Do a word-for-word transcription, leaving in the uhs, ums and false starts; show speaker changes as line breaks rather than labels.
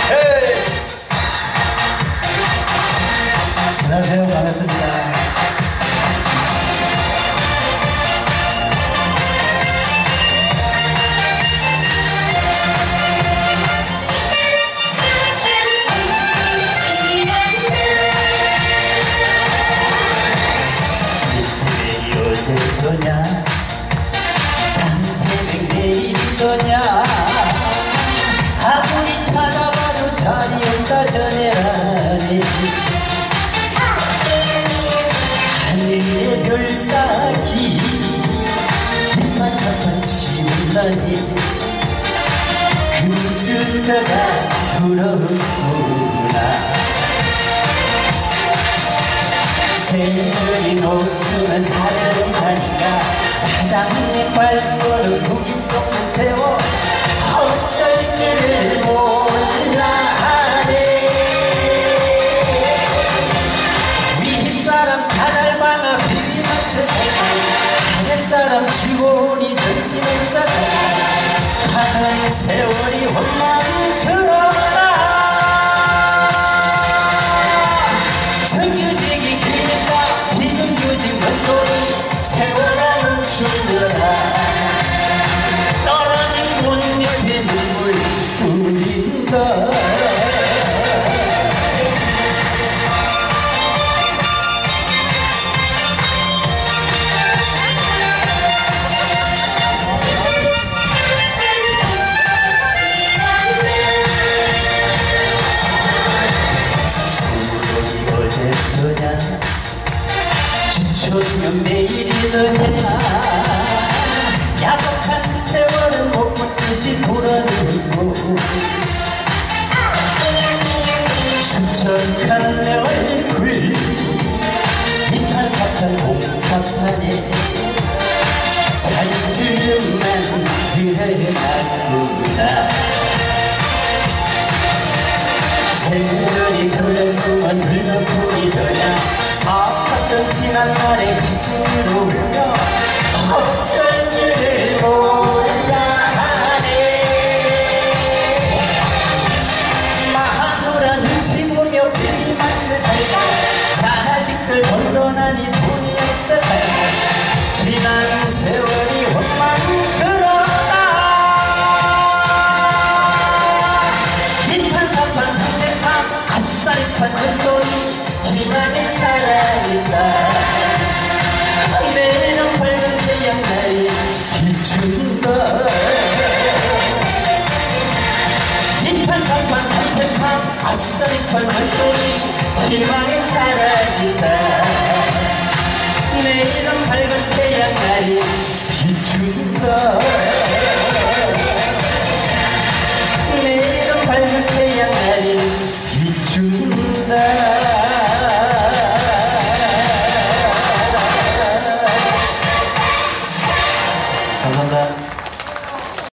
예.
안녕하세요. 반갑습니다. 어제더냐 삼백백 내일이더냐 아무리 찾아봐도 자리 없다 전해라니 하늘의 별 따기 이판사판 치운다니 그 순서가 부러우구나 새들이 노수는 사려는 가니까 사장님 발걸음 구김종을 세워 어쩔 줄 몰라 하네 윗사람 자갈방아 비비맞춰 아랫사람 주원이 전치는 사람 가는 세월이 혼란스러워라 정규직이 길까 비정규직 원소리 세월아 멈추더라 떨어진 꽃잎에 눈물 뿌린다 주초면 내일이더냐 야속한 세월은 못 붙듯이 돌아들고 수척한 내 얼굴 이판사판 공사판에 자유주름만 드러났구나 새들이 그랬구만 늙어보이더냐 아팠던 지난날의 가슴을 울며 어쩔 줄 몰라 하네 마누라 눈치 보며 비리맞은 살살 자식들 번돈하니 돈이 없어 살살 지난 세월이 원망스럽다 이판사판 삼색판 아싸리판 눈소리 희망의 사랑이다 내일은 밝은 태양 날 비춘다 이판사판 삼색판 아싸리판 물소리 희망의 사랑이다 내일은 밝은 태양 날 비춘다